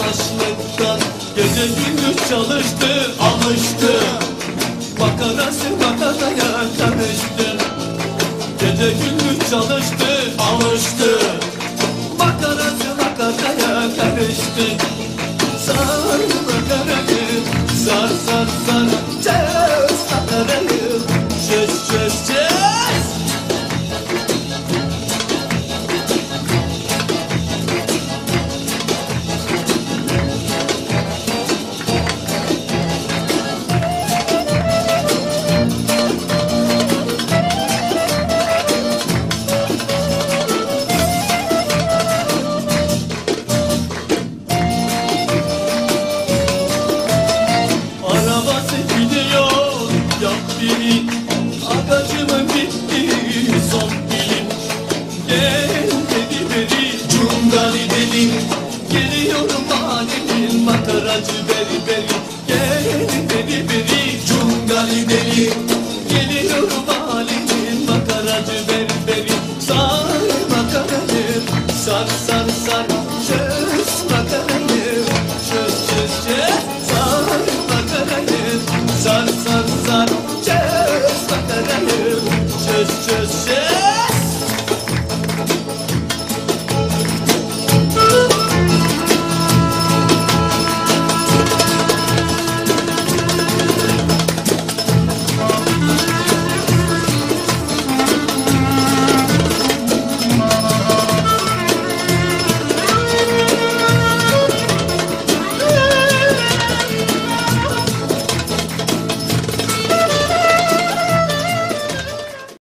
açlıktan gece gündüz çalıştı, alıştı. Makarası makaraya karıştı. Gece gündüz çalıştı, alıştı. Makarası makaraya karıştı. Sar makarayı, sar sar sar. Çöz makarayı, çöz çöz çöz. Agacımın bitti son dilim. Gel dedi beri cungali deli. Geliyorum hanemin makaracı beri beri. Gel dedi beri cungali deli. Geliyorum hanemin makaracı beri beri. Sar makarayı, sar sar sar. Çöz makarayı.